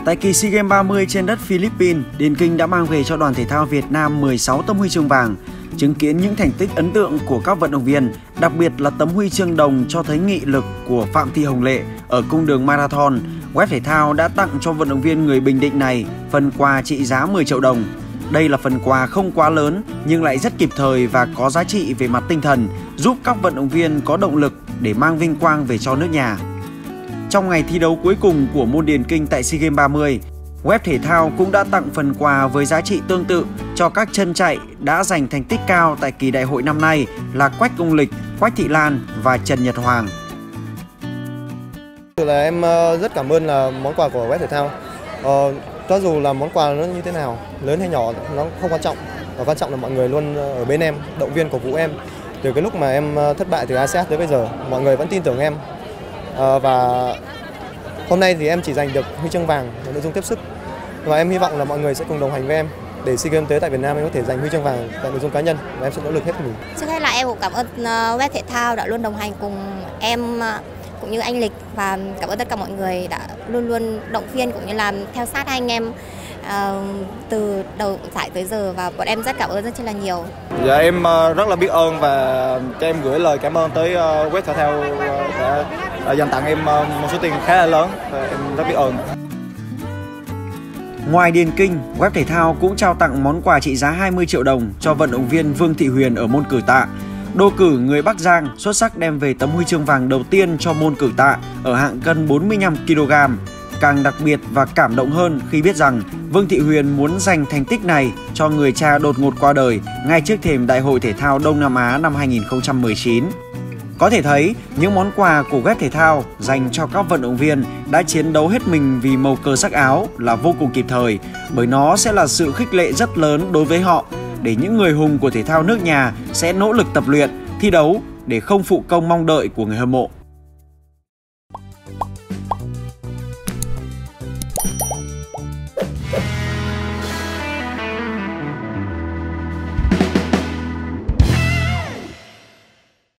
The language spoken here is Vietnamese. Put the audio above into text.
Tại kỳ SEA Games 30 trên đất Philippines, Điền Kinh đã mang về cho đoàn thể thao Việt Nam 16 tấm huy chương vàng. Chứng kiến những thành tích ấn tượng của các vận động viên, đặc biệt là tấm huy chương đồng cho thấy nghị lực của Phạm Thị Hồng Lệ ở cung đường marathon, web thể thao đã tặng cho vận động viên người Bình Định này phần quà trị giá 10 triệu đồng. Đây là phần quà không quá lớn nhưng lại rất kịp thời và có giá trị về mặt tinh thần, giúp các vận động viên có động lực để mang vinh quang về cho nước nhà. Trong ngày thi đấu cuối cùng của môn điền kinh tại SEA Games 30, web thể thao cũng đã tặng phần quà với giá trị tương tự cho các chân chạy đã giành thành tích cao tại kỳ đại hội năm nay là Quách Công Lịch, Quách Thị Lan và Trần Nhật Hoàng. Em rất cảm ơn là món quà của web thể thao. Cho dù là món quà nó như thế nào, lớn hay nhỏ nó không quan trọng. Và quan trọng là mọi người luôn ở bên em, động viên cổ vũ em. Từ cái lúc mà em thất bại từ ASEAN tới bây giờ, mọi người vẫn tin tưởng em. Và hôm nay thì em chỉ giành được huy chương vàng ở nội dung tiếp sức. Và em hy vọng là mọi người sẽ cùng đồng hành với em để SEA Games tới tại Việt Nam em có thể giành huy chương vàng tại nội dung cá nhân và em sẽ nỗ lực hết mình. Trước hết là em cũng cảm ơn web thể thao đã luôn đồng hành cùng em cũng như anh Lịch, và cảm ơn tất cả mọi người đã luôn luôn động viên cũng như là theo sát hai anh em từ đầu giải tới giờ, và bọn em rất cảm ơn rất là nhiều. Dạ, em rất là biết ơn và cho em gửi lời cảm ơn tới web thể thao đã dành tặng em một số tiền khá là lớn, và em rất biết ơn. Ngoài điền kinh, web thể thao cũng trao tặng món quà trị giá 20 triệu đồng cho vận động viên Vương Thị Huyền ở môn cử tạ. Đô cử người Bắc Giang xuất sắc đem về tấm huy chương vàng đầu tiên cho môn cử tạ ở hạng cân 45 kg. Càng đặc biệt và cảm động hơn khi biết rằng Vương Thị Huyền muốn giành thành tích này cho người cha đột ngột qua đời ngay trước thềm Đại hội Thể thao Đông Nam Á năm 2019. Có thể thấy, những món quà của web thể thao dành cho các vận động viên đã chiến đấu hết mình vì màu cờ sắc áo là vô cùng kịp thời, bởi nó sẽ là sự khích lệ rất lớn đối với họ, để những người hùng của thể thao nước nhà sẽ nỗ lực tập luyện, thi đấu để không phụ công mong đợi của người hâm mộ.